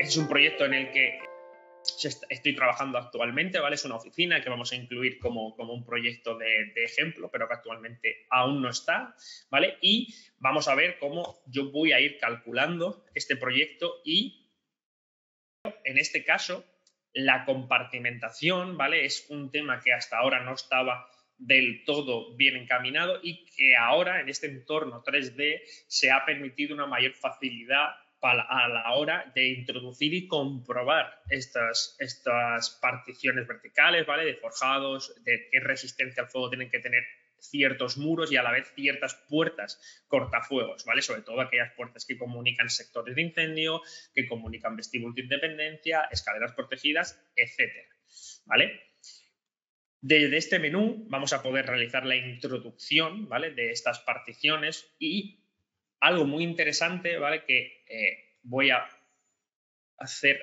es un proyecto en el que estoy trabajando actualmente, ¿vale? Es una oficina que vamos a incluir como un proyecto de ejemplo, pero que actualmente aún no está, ¿vale? Y vamos a ver cómo yo voy a ir calculando este proyecto y, en este caso, la compartimentación, ¿vale? Es un tema que hasta ahora no estaba del todo bien encaminado y que ahora, en este entorno 3D, se ha permitido una mayor facilidad a la hora de introducir y comprobar estas particiones verticales, ¿vale? De forjados, de qué resistencia al fuego tienen que tener ciertos muros y a la vez ciertas puertas cortafuegos, ¿vale? Sobre todo aquellas puertas que comunican sectores de incendio, que comunican vestíbulos de independencia, escaleras protegidas, etcétera, ¿vale? Desde este menú vamos a poder realizar la introducción, ¿vale? De estas particiones y algo muy interesante, ¿vale? Que voy a hacer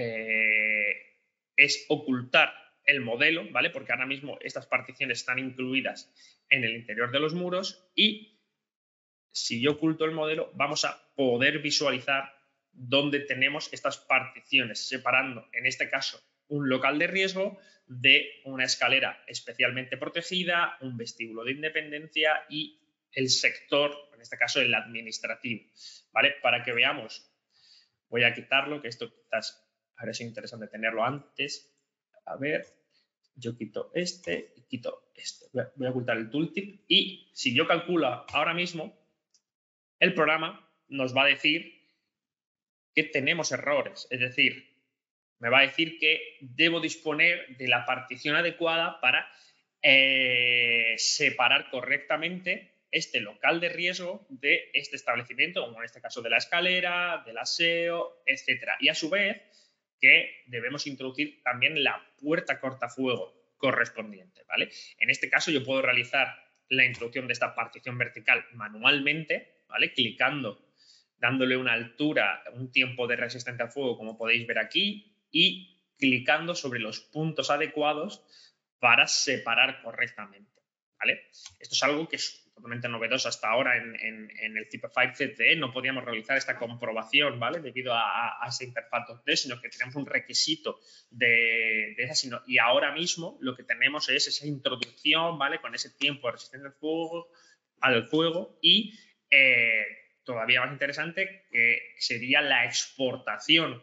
es ocultar el modelo, ¿vale? Porque ahora mismo estas particiones están incluidas en el interior de los muros y si yo oculto el modelo vamos a poder visualizar dónde tenemos estas particiones, separando en este caso un local de riesgo de una escalera especialmente protegida, un vestíbulo de independencia y el sector, en este caso el administrativo, ¿vale? Para que veamos, voy a quitarlo, que esto quizás ahora es interesante tenerlo antes. A ver, yo quito este y quito este. Voy a ocultar el tooltip y si yo calculo ahora mismo, el programa nos va a decir que tenemos errores, es decir, me va a decir que debo disponer de la partición adecuada para separar correctamente este local de riesgo de este establecimiento, como en este caso de la escalera, del aseo, etcétera. Y a su vez que debemos introducir también la puerta cortafuego correspondiente, ¿vale? En este caso yo puedo realizar la introducción de esta partición vertical manualmente, ¿vale? Clicando, dándole una altura, un tiempo de resistencia al fuego, como podéis ver aquí, y clicando sobre los puntos adecuados para separar correctamente, ¿vale? Esto es algo que es totalmente novedoso hasta ahora en el Typify CTE. No podíamos realizar esta comprobación, ¿vale? Debido a esa interfaz 2D, sino que tenemos un requisito de esa, y ahora mismo lo que tenemos es esa introducción, ¿vale? Con ese tiempo de resistencia al fuego y todavía más interesante, que sería la exportación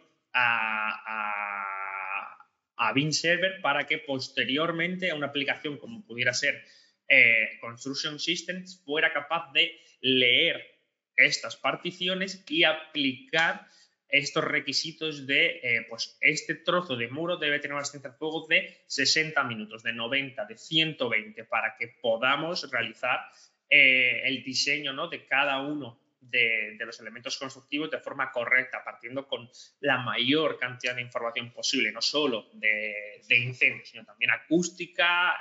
a Beam Server para que posteriormente a una aplicación como pudiera ser Construction Systems fuera capaz de leer estas particiones y aplicar estos requisitos de, pues este trozo de muro debe tener una resistencia al fuego de 60 minutos, de 90, de 120, para que podamos realizar el diseño, ¿no?, de cada uno de los elementos constructivos de forma correcta, partiendo con la mayor cantidad de información posible, no solo de incendios, sino también acústica,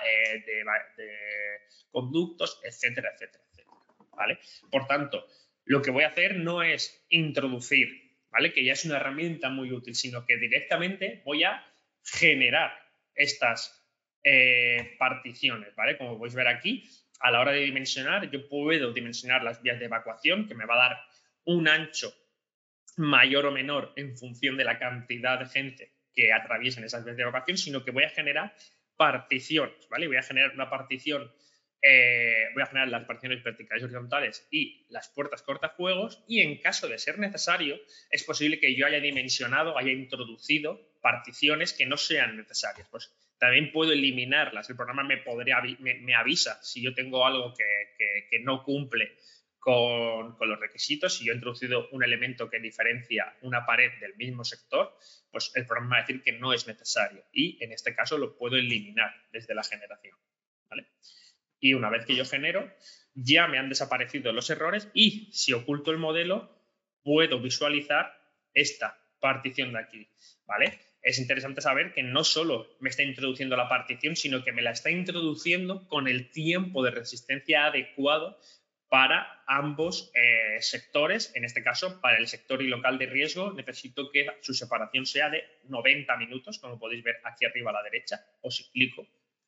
de conductos, etcétera, etcétera, etcétera, ¿vale? Por tanto, lo que voy a hacer no es introducir, ¿vale?, que ya es una herramienta muy útil, sino que directamente voy a generar estas particiones, ¿vale? Como podéis ver aquí, a la hora de dimensionar, yo puedo dimensionar las vías de evacuación, que me va a dar un ancho mayor o menor en función de la cantidad de gente que atraviesen esas vías de evacuación, sino que voy a generar particiones, ¿vale? Voy a generar una partición, voy a generar las particiones verticales y horizontales y las puertas cortafuegos, y en caso de ser necesario, es posible que yo haya dimensionado, haya introducido particiones que no sean necesarias. Pues también puedo eliminarlas. El programa me avisa si yo tengo algo que no cumple con los requisitos. Si yo he introducido un elemento que diferencia una pared del mismo sector, pues el programa va a decir que no es necesario y en este caso lo puedo eliminar desde la generación, ¿vale? Y una vez que yo genero, ya me han desaparecido los errores y si oculto el modelo, puedo visualizar esta partición de aquí, ¿vale? Es interesante saber que no solo me está introduciendo la partición, sino que me la está introduciendo con el tiempo de resistencia adecuado para ambos sectores. En este caso, para el sector y local de riesgo, necesito que su separación sea de 90 minutos, como podéis ver aquí arriba a la derecha, o si clico.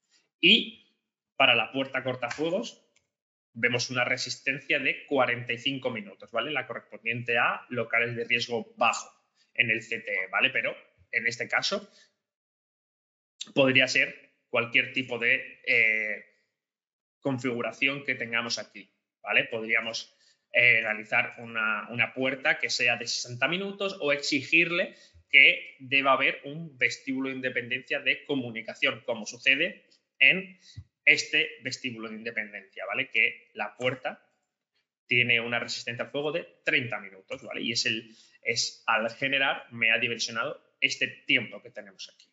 Y para la puerta cortafuegos, vemos una resistencia de 45 minutos, ¿vale? La correspondiente a locales de riesgo bajo. en el CTE, ¿vale? Pero en este caso podría ser cualquier tipo de configuración que tengamos aquí, ¿vale? Podríamos realizar una puerta que sea de 60 minutos o exigirle que deba haber un vestíbulo de independencia de comunicación, como sucede en este vestíbulo de independencia, ¿vale? Que la puerta tiene una resistencia al fuego de 30 minutos, ¿vale? Y al generar me ha dimensionado este tiempo que tenemos aquí.